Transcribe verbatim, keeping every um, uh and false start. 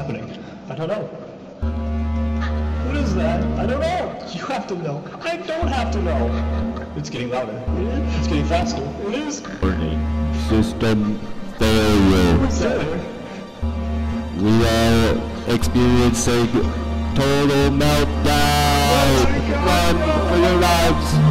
happening? I don't know. What is that? I don't know. You have to know. I don't have to know. It's getting louder. It is. It's getting faster. It is. Warning. System failure. What's that? We are experiencing total meltdown. Run for your lives.